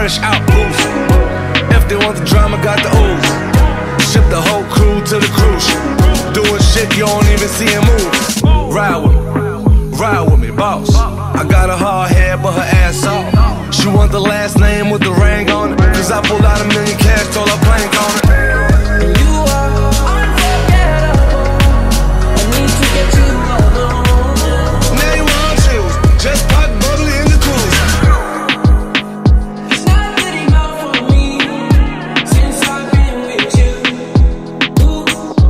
fresh out boost. If they want the drama, got the ooze. Ship the whole crew to the cruise ship. Doing shit you don't even see him move. Ride with me, boss. I got a hard head, but her ass off. She want the last name with the ring on it. Cause I pulled out $1 million cash, told her plank on it. You are unforgettable. I need to get you alone. Now you want chills, just pop bubbly in the cruise. It's not good enough for me since I've been with you. Ooh.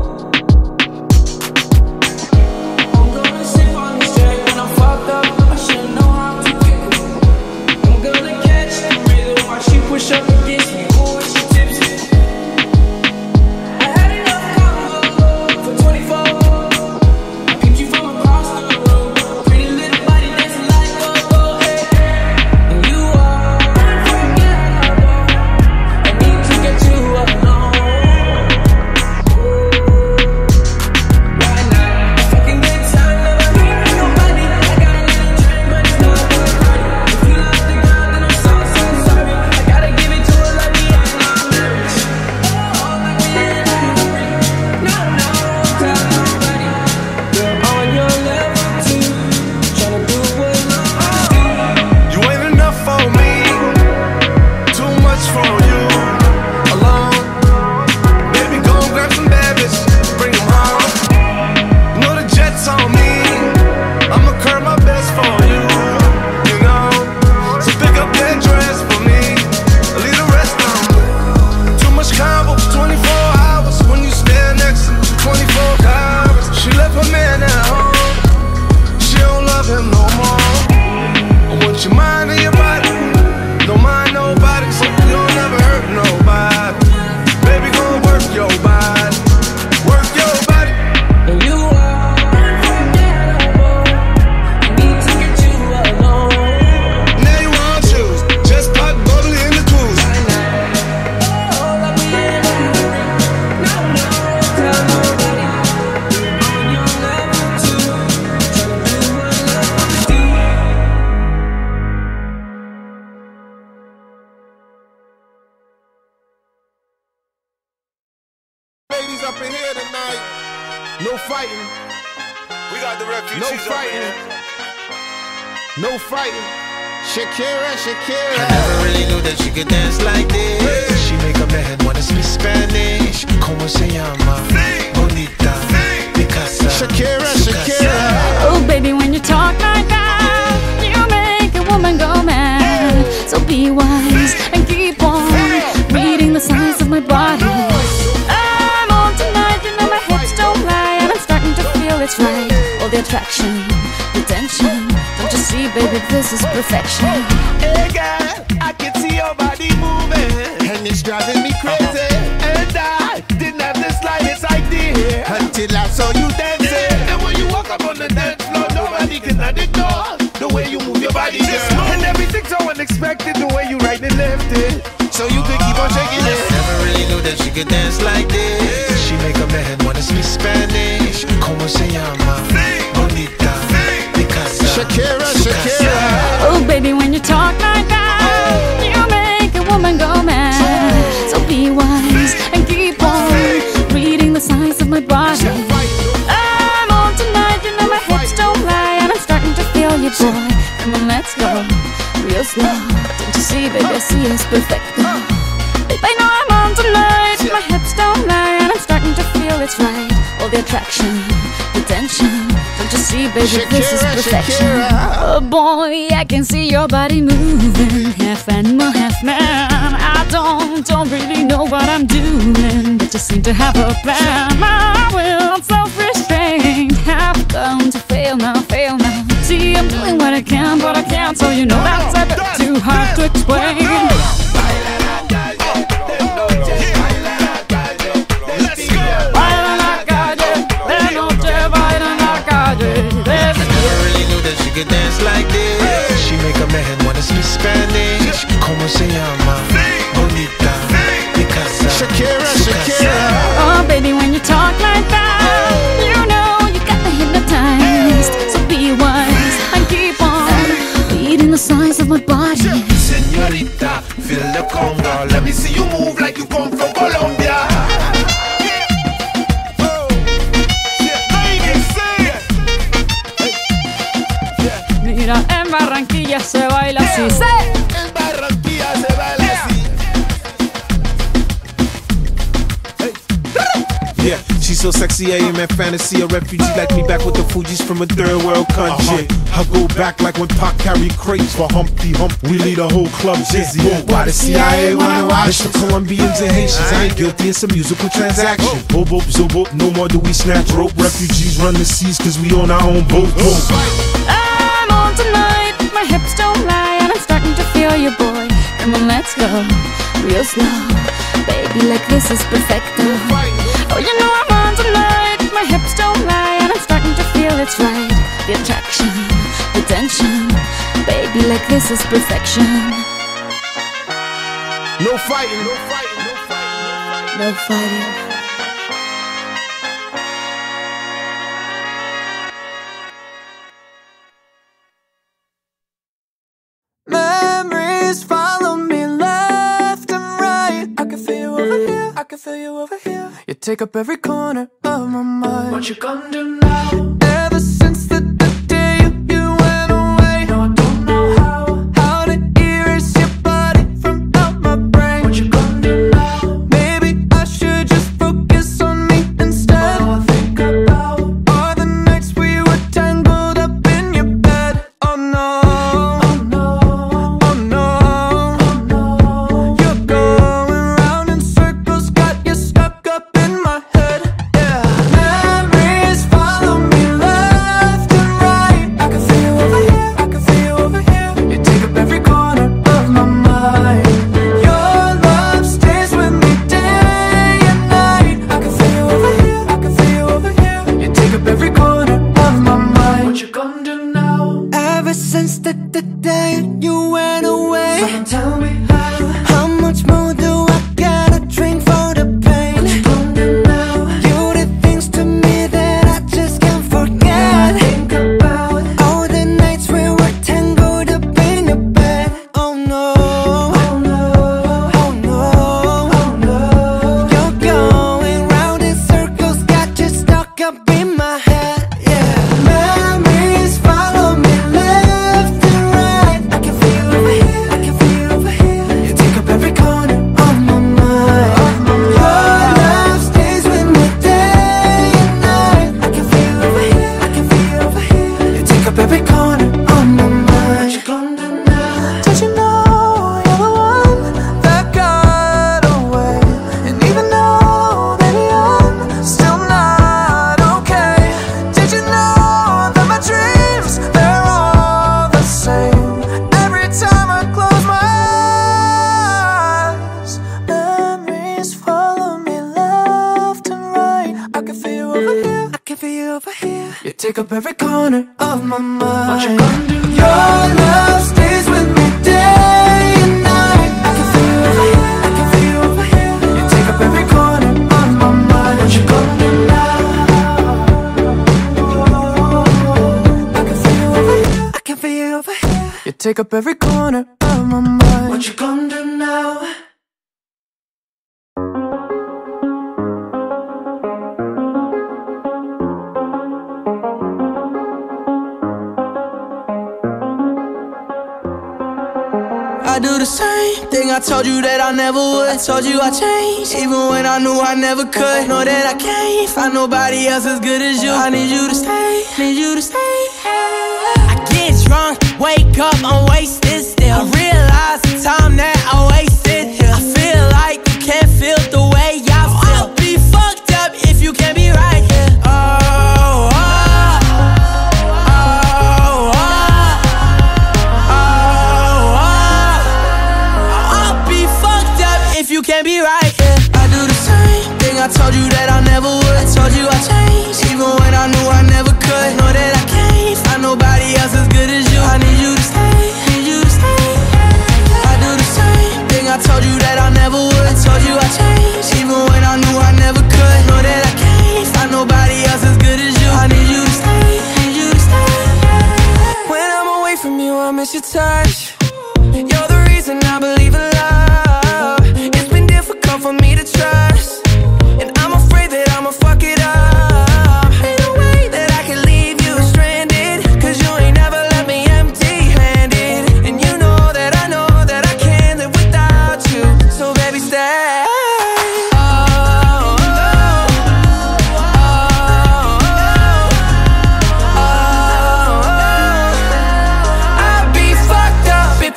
I'm gonna sip on this track when I'm fucked up. I should know how to get cool. I'm gonna catch the rhythm while she push up against me. Ooh, she tipsy. I had enough combo for 24. I picked you from across the road. Pretty little body dancing like go-go, hey. And you are unforgettable. I need to get you alone. Why not? Fucking good time, never hearing nobody. I got a little drink, but it's not good party. If you love the girl, then I'm so sorry. I gotta give it to her like me and my lyrics. Oh, like me and my lyrics. No, tell nobody. You're on your level too. Tryna do what love do. You ain't enough for me, too much for you. Alone, baby, go and grab some bad bitches, bring them home. You know the jet's on me, I'ma curb my best for you. You know, so pick up that dress for me, leave the rest on me. Too much combo, 24 hours when you stand next to me, 24 hours. She left her man at home, she don't love him no more. I want your mind and your body, don't mind nobody, so you don't never hurt nobody. Baby, go work your body, work your body. And you are unforgettable. I need to get you alone. Now you want choose, just pop bubbly in the cruise. Oh, like me and my lyrics. No, tell nobody. On your level too. Tryna do what love do. Ladies up in here tonight. No fighting. We got the refugees No up fighting. here. No fighting. Shakira, I Shakira. never really knew that she could dance like this. She make a man wanna speak Spanish. Como se llama? Bonita, Picasa, Shakira, su casa. Shakira. Oh, baby, when you talk like that, you make a woman go mad. So be wise and keep on reading the signs of my body. I'm on tonight, you know my hips don't lie, and I'm starting to feel it's right. All the attraction, the tension. Don't you see, baby, this is perfection. Hey girl, I can see your body moving, and it's driving me crazy. And I didn't have the slightest idea until I saw you dancing. And when you walk up on the dance floor, nobody can ignore the way you move your body, girl. And everything's so unexpected, the way you right and left it, so you could keep on shaking it. Never really knew that she could dance like this. She make a man wanna speak Spanish. Como se llama? Bonita, Picasa, Shakira, su casa. Shakira. Oh, baby, when you talk like that, you make a woman go mad. So be wise and keep on reading the signs of my body. I'm on tonight, you know my hips don't lie, and I'm starting to feel you, boy. Come on, let's go, real slow. Don't you see, baby, I see it's perfect. Babe, I know I'm on tonight, my hips don't lie, and I'm starting to feel it's right. All the attraction, the tension. Don't you see, baby, this is Shakira, perfection. Shakira. Oh boy, I can see your body moving, half animal, half man. I don't really know what I'm doing, but just seem to have a plan. My will, self-restraint, have come to fail now, fail now. See, I'm doing what I can, but I can't, so you know that's a bit too hard to explain. Baila la calle, de noche baila la calle. Never really knew that she could dance like this. She make a man wanna speak Spanish. Como se llama? Bonita, Picasa, Shakira, su casa. Shakira. Oh, baby, when you talk like that, you know you got me hypnotized. So be wise and keep on reading the signs of my body. Señorita, feel the Mira, en Barranquilla se baila así. ¡Sí! En Barranquilla se baila así. Yeah, she's so sexy, I am in fantasy. A refugee like me back with the Fugees from a third world country. I go back like when Pac carried crates for Humpty Hump. We lead a whole club dizzy. Why the CIA wanna watch the Colombians and Haitians? I ain't guilty, it's a musical transaction. Boop, boop, zoop, no more do we snatch rope. Refugees run the seas cause we on our own boat. I'm on tonight, my hips don't lie, and I'm starting to feel you, boy. Come on, let's go, real slow. Baby, like this is perfecto. Oh, you know I'm on tonight, my hips don't lie, and I'm starting to feel it's right. The attraction, the tension. Baby, like this is perfection. No fighting, no fighting, no fighting. No fighting. Memories follow me left and right. I can feel you over here, I can feel you over here. You take up every corner of my mind. What you gonna do now? Ever since the day you went away, no, I don't know how to erase your body from out my brain. What you gonna do now? Maybe I should just focus on me instead. All I think about are the nights we were tangled up in your bed. Oh no. Take up every corner of my mind. What you gonna do? Your love stays with me day and night. I can feel you over here, I can feel you over here. You take up every corner of my mind. What you gonna do now? I can feel you over here, I can feel you over here. You take up every corner of my mind. What you gonna do now? I do the same thing I told you that I never would. I told you I changed, even when I knew I never could. Know that I can't find nobody else as good as you. I need you to stay, need you to stay. I get drunk, wake up, I'm wasted still. I realize the time that I wasted here. I feel like you can't feel the way I feel. I'll be fucked up if you can't be right here. You can't be right, yeah. I do the same thing I told you that I never would. I told you I changed, even when I knew I never could. Know that I can't find nobody else as good as you. I need you to stay, need you to stay. I do the same thing I told you that I never would. I told you I changed, even when I knew I never could. Know that I can't find nobody else as good as you. I need you to stay, need you to stay. When I'm away from you, I miss your touch. You're the reason I believe in love. For me to trust, and I'm afraid that I'ma fuck it up. Ain't no way that I can leave you stranded, cause you ain't never left me empty.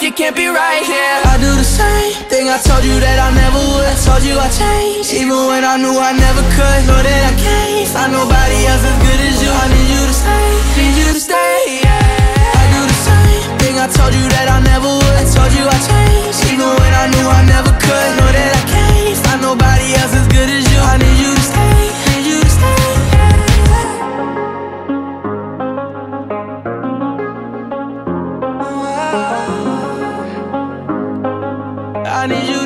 like it can't be right, yeah. I do the same thing I told you that I never would. I told you I changed, even when I knew I never could. Know that I can't find nobody else as good as you. I need you to stay, need you to stay, yeah. I do the same thing I told you that I never would. I told you I changed, even when I knew I never could. Know that I can't find nobody else as good as you. I need you to stay, need you to stay, I need you